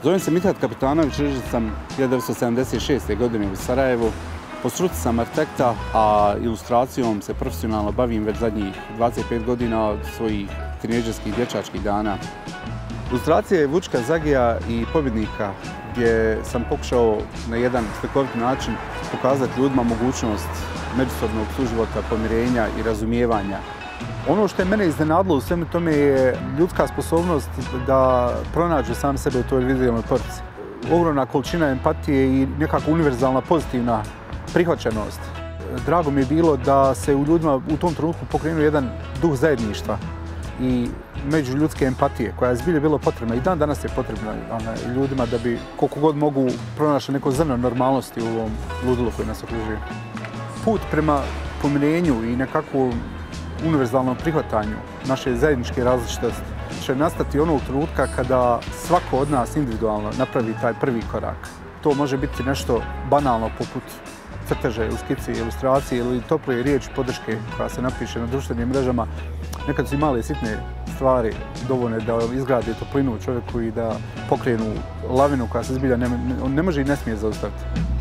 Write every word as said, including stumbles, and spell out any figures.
Zovem se Mithat Kapetanović, rođen sam hiljadu devetsto sedamdeset šeste. godine u Sarajevu. Po struci sam arhitekta, a ilustracijom se profesionalno bavim već zadnjih dvadeset pet godina od svojih tinejdžerskih dječačkih dana. Ilustracija je vučka Zagija i pobjednika, gdje sam pokušao na jedan slikovit način pokazati ljudima mogućnost međusobnog suživota, pomirenja i razumijevanja. Ono što je mene iznenadilo u svemu tome je ljudska sposobnost da pronađe sam sebe u toj vizualnoj poruci. Ogromna količina empatije i nekako univerzalna pozitivna prihvaćenost. Drago mi je bilo da se u ljudima u tom trenutku pokrenuo jedan duh zajedništva i međuljudske empatije koja je zbilja bilo potrebna i dan danas je potrebna ljudima da bi koliko god mogu pronašli neko zrno normalnosti u ovom ludilu koji nas okružuje. Put prema pomirenju i nekakvom univerzalnom prihvatanju naše zajedničke različitosti će nastati onog trenutka kada svako od nas individualno napravi taj prvi korak. To može biti nešto banalno poput crteža ili skice, ilustracije ili tople riječi podrške koja se napiše na društvenim mrežama. Nekad su i male sitne stvari dovoljne da izgrade toplinu u čovjeku i da pokrenu lavinu koja se zbilja ne, ne može i ne smije zaustaviti.